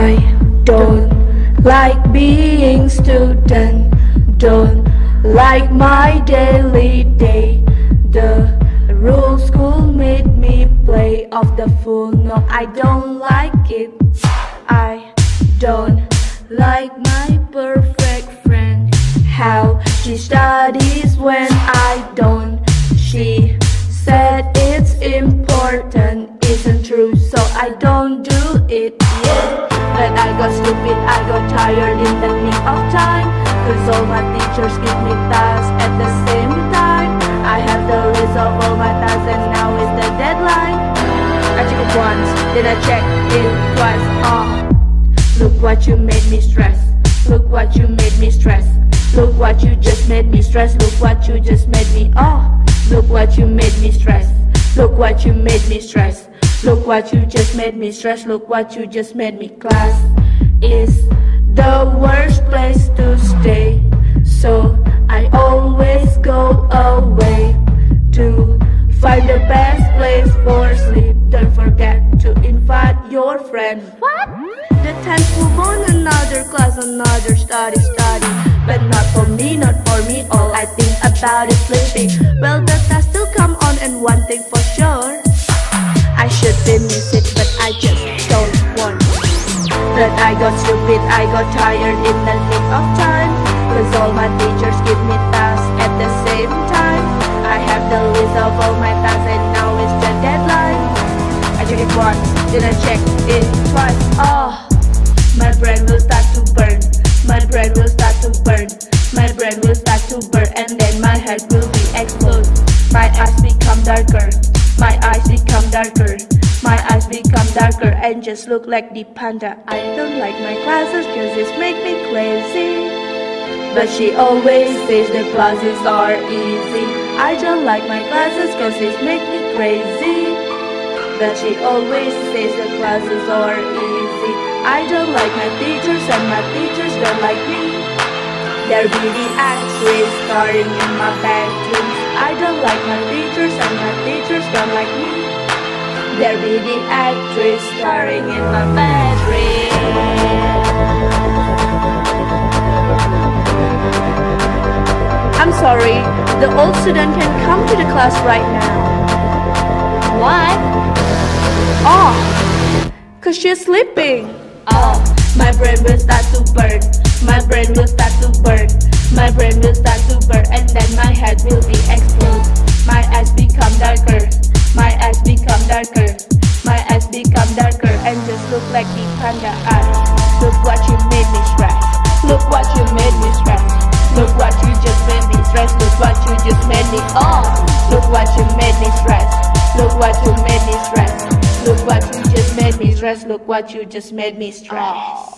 I don't like being student, don't like my daily day. The rule school made me play off the fool. No, I don't like it. I don't like my perfect friend, how she studies when I don't. She said it's important, isn't true, so I don't do it yet. But I got stupid, I got tired in the nick of time, cause all my teachers give me tasks at the same time. I have the list of all my tasks and now is the deadline. I check it once, then I check it twice. Oh, look what you made me stress. Look what you made me stress. Look what you just made me stress. Look what you just made me. Oh, look what you made me stress. Look what you made me stress. Look what you just made me stress. Look what you just made me. Class is the worst place to stay, so I always go away to find the best place for sleep. Don't forget to invite your friend. What? The 10th move on another class, another study. But not for me, not for me. All I think about is sleeping. Well, the test still come on, and one thing for sure, I should be music, but I just don't want. But I got stupid, I got tired in the nick of time, cause all my teachers give me tasks at the same time. I have the list of all my tasks and now it's the deadline. I check it once, then I check it twice. Oh, my brain will start to burn. My brain will start to burn. My brain will start to burn, and then my head will be explode. My eyes become darker. My eyes become darker. My eyes become darker and just look like the panda. I don't like my classes cause it's make me crazy, but she always says the classes are easy. I don't like my classes cause it's make me crazy, but she always says the classes are easy. I don't like my teachers and my teachers don't like me. They're beauty actress starring in my bedroom. I don't like my teachers and my teachers don't like me. They're beauty actress starring in my bedroom. I'm sorry, the old student can come to the class right now. Why? Oh, cause she's sleeping. Oh, my brain will start to burn. My brain will start to burn. My brain will start to burn, and then my head will be explode. My eyes become darker. My eyes become darker. My eyes become darker and just look like the panda eyes. Look what you made me stress. Look what you made me stress. Look what you just made me stress. Look what you just made me. Oh, look what you made me stress. Look what you made me stress. Look what you just made me stress. Look what you just made me stress.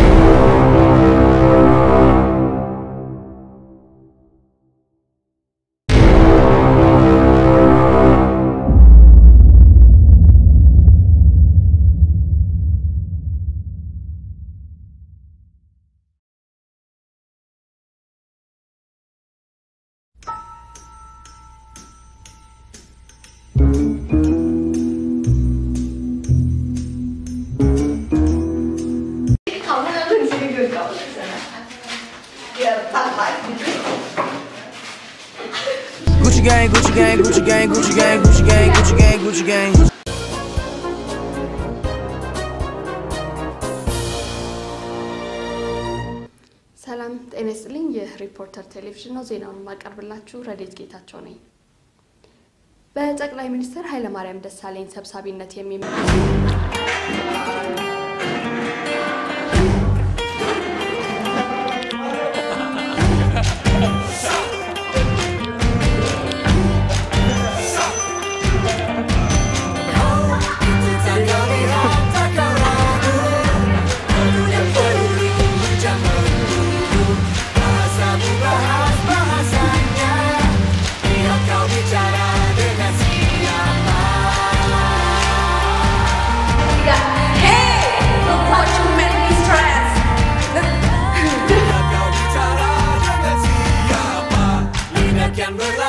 Gucci gang, Gucci gang, Gucci gang, Gucci gang, Gucci gang, Gucci gang, Gucci gang. ሰላም ጤና ይስጥልኝ። የሪፖርተር ቴሌቪዥን ነው። ዜናውን ማቀርብላችሁ ረዲት ጌታቸው ነኝ። በጠቅላይ ሚኒስትር ኃይለማርያም ደሳለኝ ሰብሳቢነት የሚመራው Can